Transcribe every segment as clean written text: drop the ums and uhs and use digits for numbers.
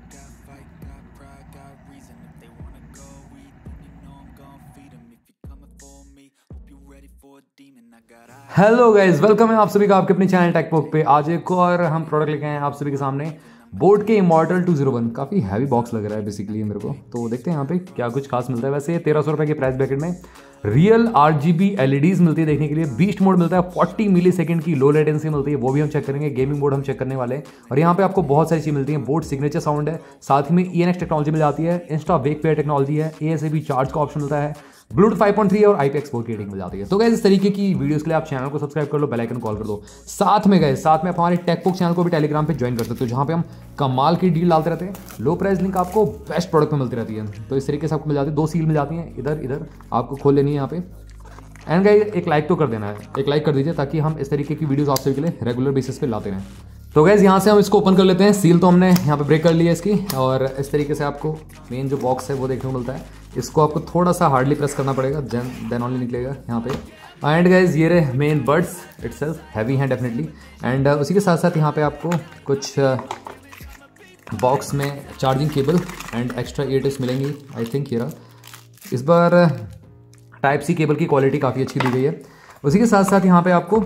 got fight, got pride, got reason. If they wanna go eat, then you know I'm gon' feed them. If you're coming for me, hope you're ready for a demon. I got eyes. Hello guys, welcome है आप सभी का आपके अपने channel Techbook पे। आज एक और हम प्रोडक्ट लेके आए हैं आप सभी के सामने, बोट के इमॉर्टल 201। काफ़ी हैवी बॉक्स लग रहा है बेसिकली मेरे को, तो देखते हैं यहाँ पे क्या कुछ खास मिलता है। वैसे 1300 रुपये के प्राइस ब्रैकेट में रियल RGB LEDs मिलती है देखने के लिए। बीस्ट मोड मिलता है, 40 मिली सेकेंड की लो लेटेंसी मिलती है, वो भी हम चेक करेंगे। गेमिंग मोड हम चेक करने वाले हैं। और यहाँ पे आपको बहुत सारी चीज़ मिलती है। बोट सिग्नेचर साउंड है, साथ ही में ENX टेक्नोलॉजी मिल जाती है, इंस्टा वेक पेयर टेक्नोलॉजी है, ASAP चार्ज का ऑप्शन मिलता है, ब्लूटूथ 5.3 और IPX4 की रेटिंग मिल जाती है। तो गाइस इस तरीके की वीडियोस के लिए आप चैनल को सब्सक्राइब कर लो, बेल आइकन कॉल कर दो। साथ में आप हमारे टेकबुक चैनल को भी टेलीग्राम पे ज्वाइन कर सकते हो, जहां पे हम कमाल की डील डालते रहते हैं। लो प्राइस लिंक आपको बेस्ट प्रोडक्ट में मिलती रहती है। तो इस तरीके से आपको मिल जाती है। 2 सील मिल जाती हैं, इधर इधर आपको खोल लेनी है यहाँ पे। एंड गाइस एक लाइक तो कर देना है, एक लाइक कर दीजिए ताकि हम इस तरीके की वीडियोस आप सभी के लिए रेगुलर बेसिस पे लाते रहें। तो गाइस यहाँ से हम इसको ओपन कर लेते हैं। सील तो हमने यहाँ पे ब्रेक कर ली है इसकी, और इस तरीके से आपको मेन जो बॉक्स है वो देखने को मिलता है। इसको आपको थोड़ा सा हार्डली प्रेस करना पड़ेगा, देन ओनली निकलेगा यहाँ पे। एंड गाइस ये रहे मेन बड्स इटसेल्फ, हैवी हैं डेफिनेटली। एंड उसी के साथ साथ यहाँ पे आपको कुछ बॉक्स में charging cable and extra ear tips मिलेंगी। आई थिंक ये रहा। इस बार टाइप सी केबल की क्वालिटी काफ़ी अच्छी दी गई है। उसी के साथ साथ यहाँ पे आपको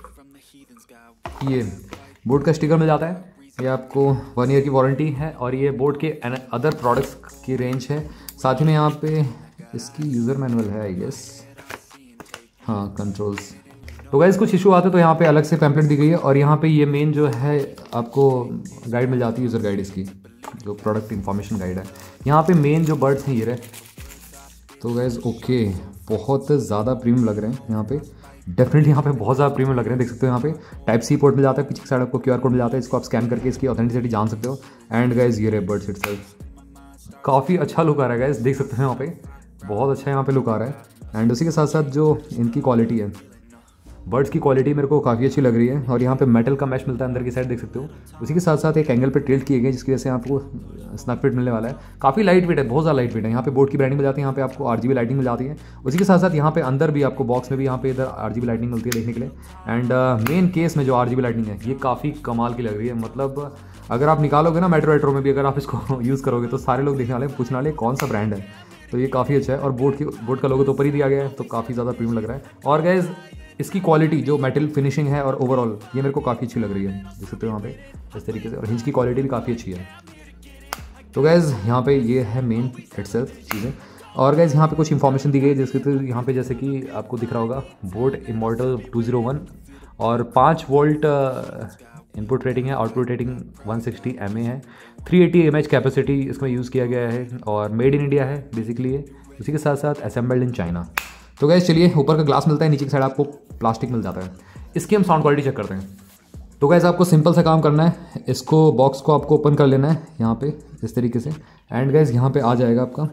ये बोट का स्टिकर मिल जाता है। ये आपको 1 ईयर की वारंटी है, और ये बोट के अदर प्रोडक्ट्स की रेंज है। साथ ही में यहाँ पे इसकी यूज़र मैनुअल है आई गेस, हाँ कंट्रोल्स। तो गाइस कुछ इशू आते तो यहाँ पे अलग से पैम्पलेट दी गई है, और यहाँ पे ये मेन जो है आपको गाइड मिल जाती है, यूज़र गाइड इसकी, जो प्रोडक्ट इन्फॉर्मेशन गाइड है। यहाँ पे मेन जो बर्ड्स हैं ये रहे। तो गाइस ओके, बहुत ज़्यादा प्रीमियम लग रहे हैं यहाँ पे, डेफिनेटली यहाँ पे बहुत ज़्यादा प्रीमियम लग रहे हैं। देख सकते हो यहाँ पे टाइप सी पोर्ट मिल जाता है, पीछे की साइड आपको QR कोड मिल जाता है, इसको आप स्कैन करके इसकी ऑथेंटिसिटी जान सकते हो। एंड गाइस ये रहे बर्ड्स इटसेल्फ, काफ़ी अच्छा लुक आ रहा है गाइस, देख सकते हैं यहाँ पे बहुत अच्छा यहाँ पे लुक आ रहा है। एंड उसी के साथ साथ जो इनकी क्वालिटी है, बर्ड्स की क्वालिटी मेरे को काफ़ी अच्छी लग रही है। और यहाँ पे मेटल का मैश मिलता है अंदर की साइड, देख सकते हो। उसी के साथ साथ एक एंगल पे टिल्ट किए गए, जिसकी वजह से आपको स्नैक फिट मिलने वाला है। काफ़ी लाइट वेट है, बहुत ज़्यादा लाइट वेट है। यहाँ पे बोर्ड की ब्रांडिंग मिल जाती है, यहाँ पे आपको RGB लाइटिंग मिल जाती है। उसी के साथ साथ यहाँ पे अंदर भी आपको बॉक्स में भी यहाँ पे इधर RGB लाइटिंग मिलती है देखने के लिए। एंड मेन केस में जो RGB लाइटिंग है ये काफ़ी कमाल की लग रही है। मतलब अगर आप निकालोगे ना मेट्रो में भी, अगर आप इसको यूज़ करोगे तो सारे लोग देखने वाले पूछने वाले कौन सा ब्रांड है। तो ये काफ़ी अच्छा है, और बोर्ड का लोगो तो ऊपर ही दिया गया है, तो काफ़ी ज़्यादा प्रीमियम लग रहा है। और गाइस इसकी क्वालिटी जो मेटल फिनिशिंग है और ओवरऑल ये मेरे को काफ़ी अच्छी लग रही है, देख सकते हो यहाँ पे इस तरीके से। और हिंज की क्वालिटी भी काफ़ी अच्छी है। तो गाइस यहाँ पे ये है मेन इटसेल्फ चीज़ें। और गाइस यहाँ पे कुछ इन्फॉर्मेशन दी गई है, जिसके तो यहाँ पे जैसे कि आपको दिख रहा होगा बोट इमॉर्टल 201, और 5 वोल्ट इनपुट रेटिंग है, आउटपुट रेटिंग 160 mAh है, 380 mAh कैपेसिटी इसमें यूज़ किया गया है, और मेड इन इंडिया है बेसिकली ये। उसी के साथ साथ असेंबल्ड इन चाइना। तो गाइस चलिए, ऊपर का ग्लास मिलता है, नीचे की साइड आपको प्लास्टिक मिल जाता है। इसकी हम साउंड क्वालिटी चेक करते हैं। तो गाइस आपको सिंपल सा काम करना है, इसको बॉक्स को आपको ओपन कर लेना है यहाँ पे इस तरीके से। एंड गाइस यहाँ पे आ जाएगा आपका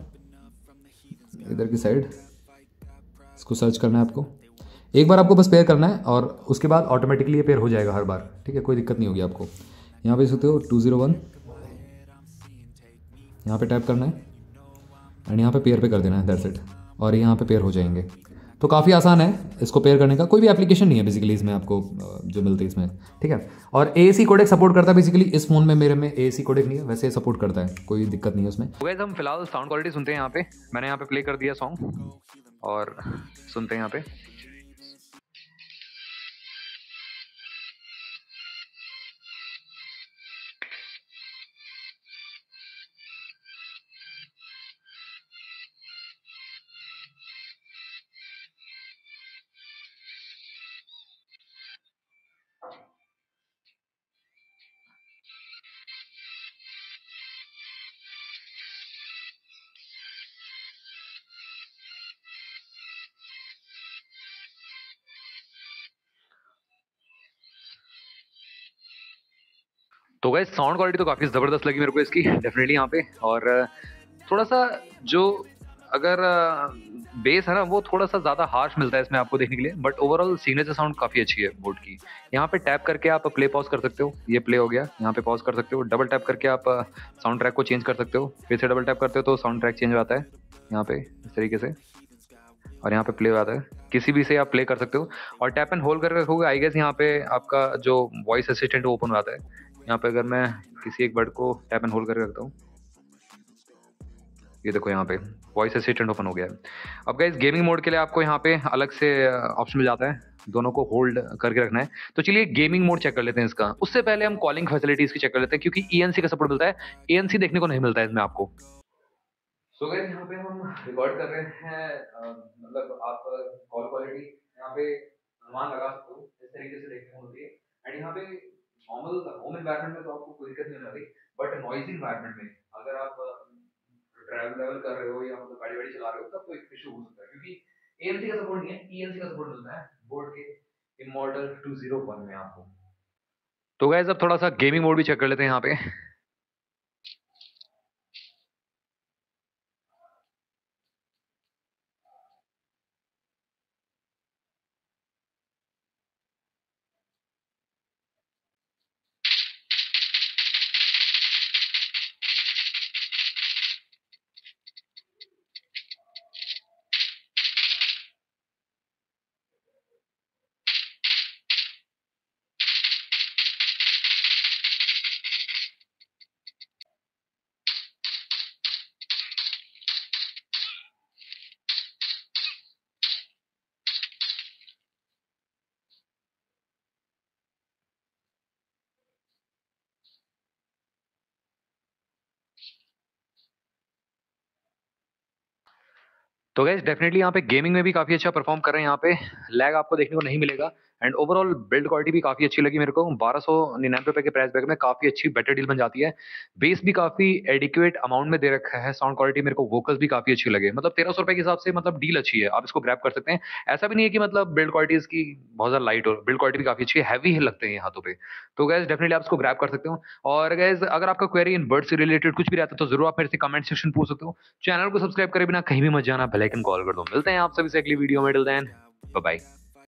इधर की साइड, इसको सर्च करना है आपको। एक बार आपको बस पेयर करना है, और उसके बाद ऑटोमेटिकली ये पेयर हो जाएगा हर बार, ठीक है, कोई दिक्कत नहीं होगी आपको। यहाँ पे सकते हो 201, यहाँ पे टैप करना है, एंड यहाँ पे पेयर पे कर देना है, दैट्स इट। और यहाँ पे पेयर हो जाएंगे। तो काफ़ी आसान है इसको पेयर करने का, कोई भी एप्लीकेशन नहीं है बेसिकली इसमें आपको जो मिलती है इसमें, ठीक है। और AAC कोडेक सपोर्ट करता है बेसिकली। इस फोन में मेरे में AAC कोडेक नहीं है, वैसे सपोर्ट करता है, कोई दिक्कत नहीं है उसमें। तो गाइस हम फिलहाल साउंड क्वालिटी सुनते हैं यहाँ पे। मैंने यहाँ पे प्ले कर दिया सॉन्ग, और सुनते हैं यहाँ पे। तो गाइस साउंड क्वालिटी तो काफ़ी ज़बरदस्त लगी मेरे को इसकी, डेफिनेटली यहाँ पे। और थोड़ा सा जो अगर बेस है ना, वो थोड़ा सा ज़्यादा हार्श मिलता है इसमें आपको देखने के लिए, बट ओवरऑल सिग्नेचर साउंड काफ़ी अच्छी है बोट की। यहाँ पे टैप करके आप प्ले पॉज कर सकते हो, ये प्ले हो गया, यहाँ पे पॉज कर सकते हो। डबल टैप करके आप साउंड ट्रैक को चेंज कर सकते हो, फिर से डबल टैप करते हो तो साउंड ट्रैक चेंज आता है यहाँ पे इस तरीके से, और यहाँ पे प्ले आता है, किसी भी से आप प्ले कर सकते हो। और टैप एंड होल्ड करके रखोगे, आई गेस यहाँ पे आपका जो वॉइस असिस्टेंट ओपन हो जाता है। यहाँ पे अगर मैं किसी एक वर्ड को टैप एंड होल्ड करके रखता हूँ, ये देखो यहाँ पे वॉइस असिस्टेंट ओपन हो गया है। अब गाइस गेमिंग मोड के लिए आपको यहाँ पे अलग से ऑप्शन मिल जाता है, दोनों को होल्ड करके रखना है। तो चलिए गेमिंग मोड चेक कर लेते हैं इसका। उससे पहले हम कॉलिंग फैसिलिटीज की चेक कर लेते हैं, क्योंकि ईएनसी का सपोर्ट मिलता है, एएनसी देखने को नहीं मिलता है इसमें आपको। सो गाइस यहाँ पे हम रिकॉर्ड कर रहे हैं, मतलब आप कॉल क्वालिटी यहाँ पे अनुमान लगा सकते हो, इस तरीके से देखने को मिलती है। एंड यहाँ पे नॉर्मल होम एनवायरनमेंट में तो आपको कोई दिक्कत नहीं होने वाली, बट नॉइजी एनवायरनमेंट में अगर आप ट्रैवल कर रहे हो या मतलब गाड़ी वाड़ी चला रहे हो तब तो एक इशू हो सकता है, क्योंकि एएनसी का सपोर्ट नहीं है, ईएनसी का सपोर्ट मिलता है बोर्ड के इमॉर्टल 201 में आपको। तो गाइस अब थोड़ा सा गेमिंग मोड भी चेक कर लेते हैं यहाँ पे। तो गैस डेफिनेटली यहाँ पे गेमिंग में भी काफी अच्छा परफॉर्म कर रहे हैं, यहाँ पे लैग आपको देखने को नहीं मिलेगा। एंड ओवरऑल बिल्ड क्वालिटी भी काफी अच्छी लगी मेरे को। 1299 के प्राइस बैग में काफी अच्छी बेटर डील बन जाती है। बेस भी काफी एडिक्वेट अमाउंट में दे रखा है। साउंड क्वालिटी मेरे को वोकल्स भी काफी अच्छी लगे, मतलब 1300 रुपए के हिसाब से मतलब डील अच्छी है, आप इसको ग्रैब कर सकते हैं। ऐसा भी नहीं है कि मतलब बिल्ड क्वालिटी इसकी बहुत ज्यादा लाइट हो, बिल्ड क्वालिटी भी काफी अच्छी है, हैवी लगते हैं ये हाथों पे। तो गैस डेफिनेटली आप इसको ग्रैब कर सकते हो। और गैस अगर आपका क्वेरी इन बर्ड से रिलेटेड कुछ भी रहता है तो जरूर आप मेरे से कमेंट सेक्शन पूछ सकते हो। चैनल को सब्सक्राइब करे बिना कहीं भी मत जाना, बेल आइकन कॉल कर दो। मिलते हैं आप सभी से अगली वीडियो में, टिल देन बाय बाय।